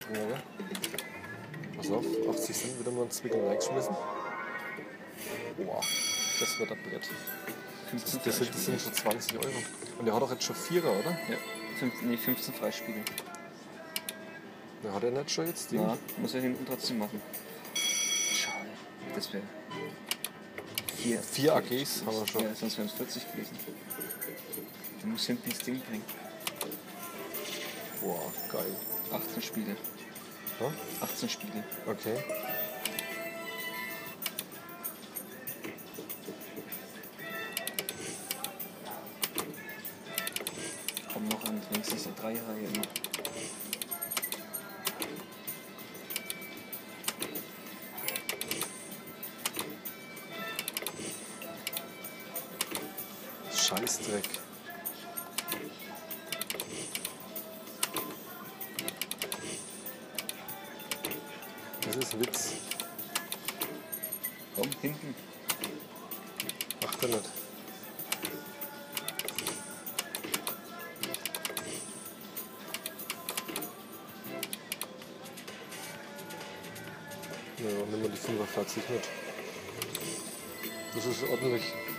bringen, gell? Pass auf, 80 Cent wieder mal einen Zwickel reingeschmissen. Boah, das wird ein Brett. Das sind schon 20 Euro. Und der hat doch jetzt schon 4er, oder? Ja, 15 Freispiele. Der hat er nicht schon jetzt? Ja, muss er hinten trotzdem machen. Schade, das wäre... 4 AGs haben wir schon. Ja, sonst wären es 40 gewesen. Du musst hinten das Ding bringen. Boah, geil. 18 Spiele. Ja? 18 Spiele. Okay. Komm noch an, wenigstens eine 3-Reihe immer. Scheißdreck. Das ist ein Witz. Komm, hinten. Macht er nicht. Ja, nimm mal die 45 mit. Das ist ordentlich.